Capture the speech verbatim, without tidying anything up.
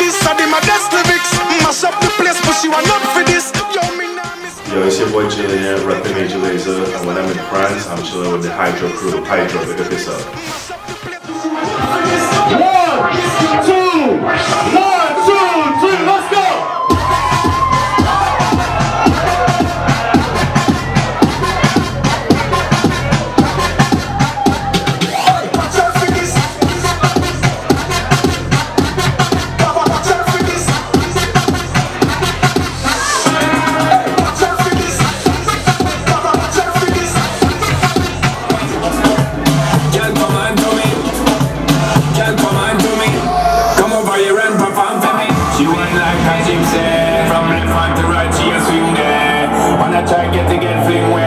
this. I did my best lyrics. Mash up the place, but she want up for this. Yo, me now miss. Yo, it's your boy Jalen here, repping Major Lazer, and when I'm in France, I'm chilling with the Hydro crew. Hydro, look at this up. One, two, one, two, three, let's go! From left hand to right, she a swing there. On a track, get to get fling where